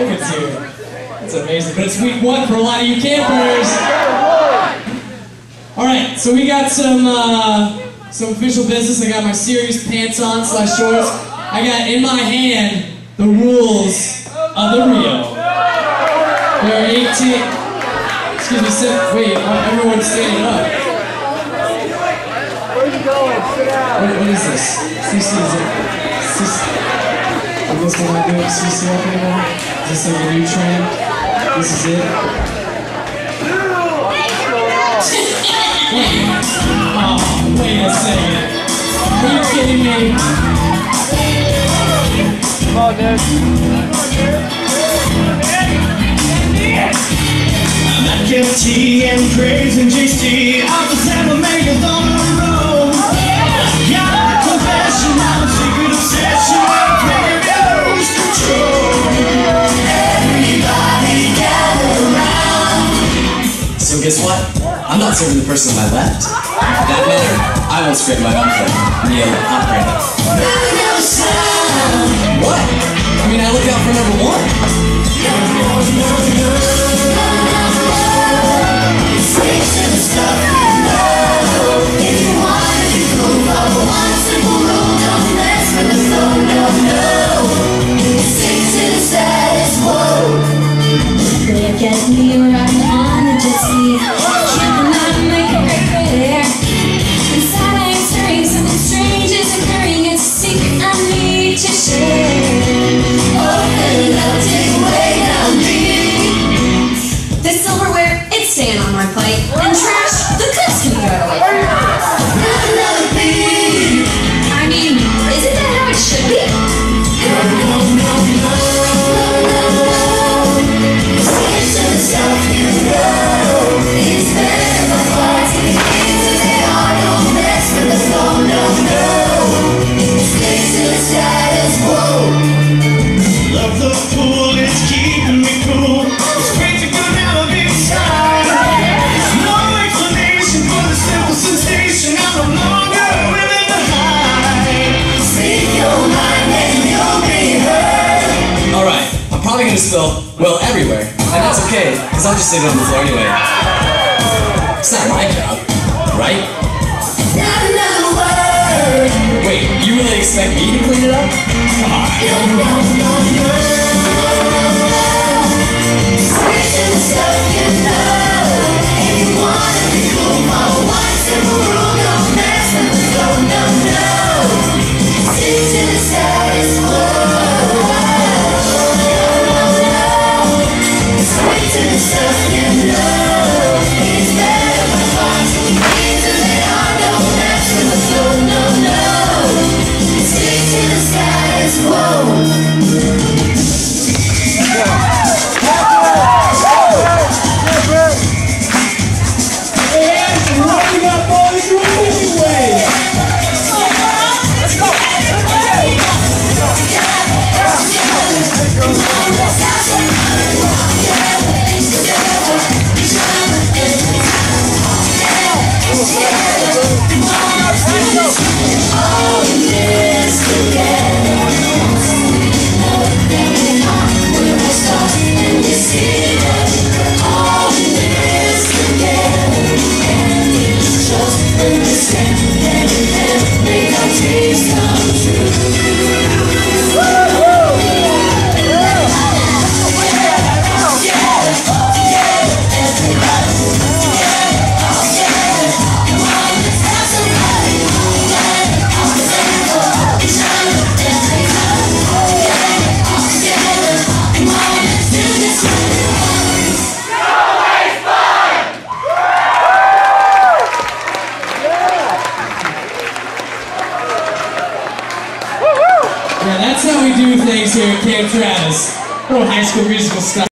Logan's here. That's amazing. But it's week 1 for a lot of you campers. Alright, so we got some official business. I got my serious pants on / shorts. I got in my hand the rules of the Rio. There are 18... Excuse me, wait, everyone's standing up. Where are you going? Sit down. What is this? CC, is it? Is this what I do at CC up anymore? Is this like a new trend? This is it? Oh, wait a second. Are you kidding me? Come on, dude. McFT and Graves and JC, I'm the Santa Megas on the road. Got a confession, I'm a secret obsession, I'm playing lose control. Everybody gather around. So guess what? I'm not serving the person on my left. For that matter, I won't spread my own plate. Neil, I'm ready. What? I mean, I look out for number 1. Stick to the stuff you know. If you want to be cool, follow one simple rule. Don't mess with the flow, no, no. Stick to the status quo. Look at me riding on a jet ski. Can't not make it right there. Inside I am stirring, something strange is occurring. It's a secret I need to share. Open it up, take way down deep. This silverware, it's staying on my plate. And trash, the cooks can throw it away. Not another beat. I mean, isn't that how it should be? No, no, no, no. Stick to the stuff you know. It's better by far to be things as they are. Don't mess with the flow, no, no. Stick to the status quo. Love the pool, it's keeping me cool. It's great to go down a big side. No explanation for the simple sensation. I'm no longer living the high. Speak your mind and you'll be heard. Alright, I'm probably gonna spill, well, everywhere. And that's okay, because I'll just sit on the floor anyway. It's not my job, right? Not another word. Wait, you really expect me to clean it up? Come on. No, no, no, no. Stick to the stuff you know. If you wanna be cool, follow one simple rule. Don't mess with the flow, no, no. Stick to the status quo. Stick to the stuff you know. It's better by far to be things as they are. Don't mess with the flow, no, no. Stick to the status quo. Yeah, that's how we do things here at Camp Travis. Little high school musical stuff.